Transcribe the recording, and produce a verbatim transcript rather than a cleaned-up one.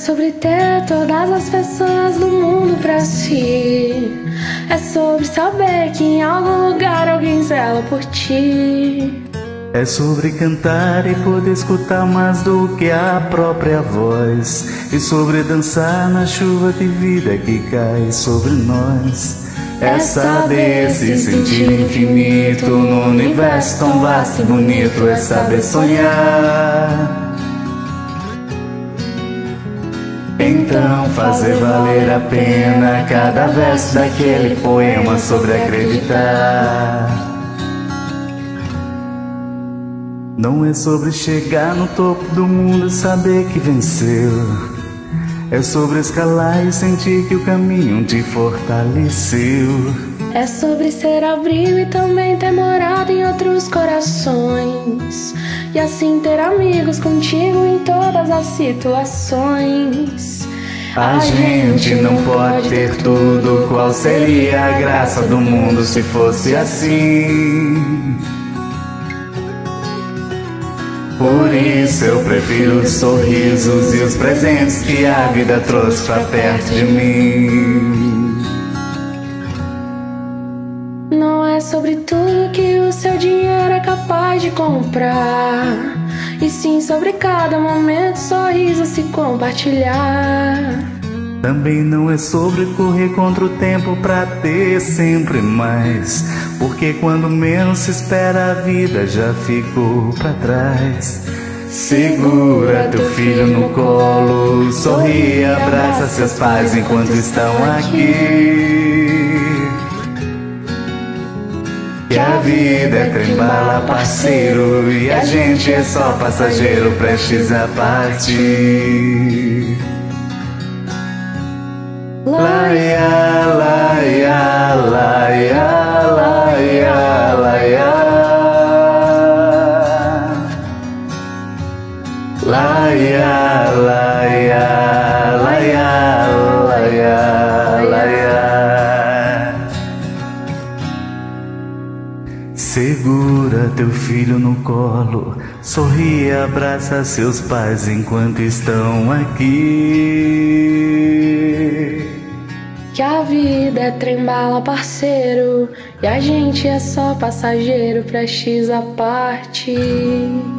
sobre ter todas as pessoas do mundo pra si. É sobre saber que em algum lugar alguém zela por ti. É sobre cantar e poder escutar mais do que a própria voz. E sobre dançar na chuva de vida que cai sobre nós. É saber se sentir infinito no universo tão vasto e bonito. É saber sonhar. Então fazer valer a pena cada verso daquele poema sobre acreditar. Não é sobre chegar no topo do mundo e saber que venceu. É sobre escalar e sentir que o caminho te fortaleceu. É sobre ser abrigo e também ter morado em outros corações. E assim ter amigos contigo em todas as situações. A gente não pode ter tudo. Qual seria a graça do mundo se fosse assim? Por isso eu prefiro os sorrisos e os presentes que a vida trouxe pra perto de mim. Não é sobre tudo que o seu dinheiro é capaz de comprar, e sim sobre cada momento, sorriso se compartilhar. Também não é sobre correr contra o tempo pra ter sempre mais, porque quando menos se espera a vida já ficou pra trás. Segura teu filho no colo, sorri e abraça seus pais enquanto estão aqui. Que a vida é trem-bala, parceiro, e a gente é só passageiro prestes a partir. Laia, laia, laia, laia, laia. Laia, laia, laia, laia, laia. Segura teu filho no colo, sorri e abraça seus pais enquanto estão aqui. Que a vida é trem-bala, parceiro, e a gente é só passageiro prestes a partir.